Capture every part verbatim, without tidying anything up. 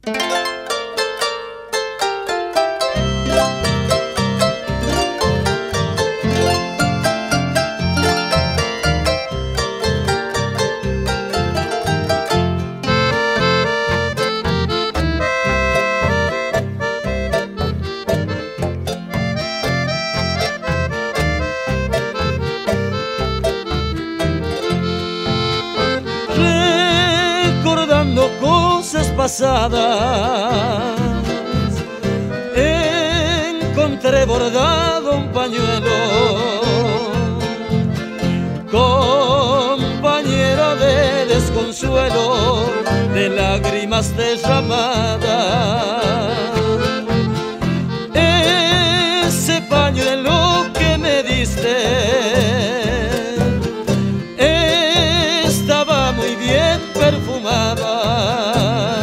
Recordando cosas pasadas, encontré bordado un pañuelo, compañero de desconsuelo, de lágrimas derramadas. Ese pañuelo que me diste estaba muy bien perfumada,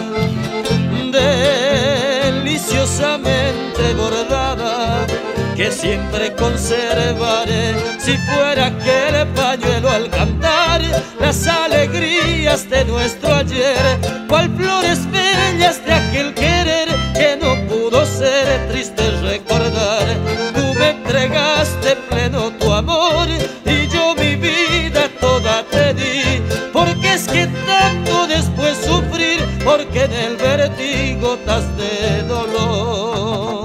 deliciosamente bordada, que siempre conservaré. Si fuera aquel pañuelo al cantar las alegrías de nuestro ayer, cual flores bellas de aquel querer que no pudo ser, triste recordar. Tú me entregaste pleno tu amor y yo mi vida toda te di. Porque es que tanto después sufrir, porque en el vértigo estás de dolor.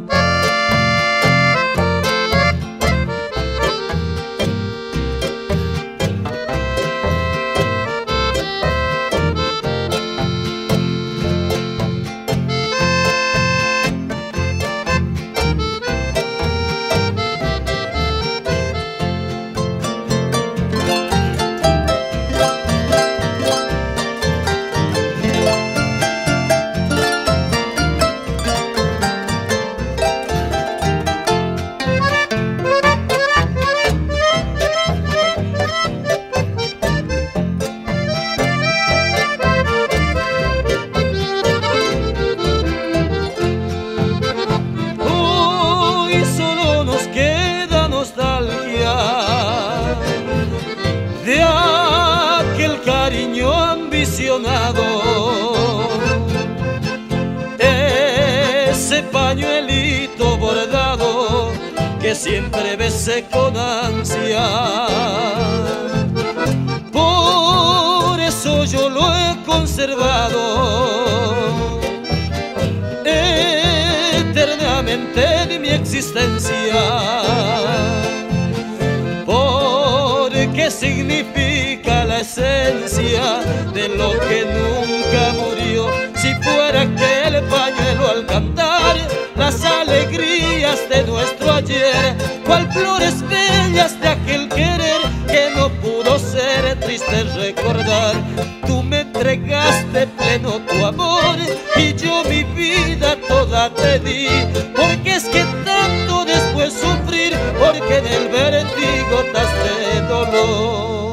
De aquel cariño ambicionado, ese pañuelito bordado que siempre besé con ansia. Por eso yo lo he conservado eternamente en mi existencia, porque significa la esencia de lo que nunca murió. Si fuera aquel pañuelo al cantar las alegrías de nuestro ayer, cual flores bellas de aquel querer que no pudo ser, triste recordar. Tú me entregaste pleno tu amor y yo mi vida toda te di. Porque es que tanto después sufrir, porque en el vértigo estás de dolor.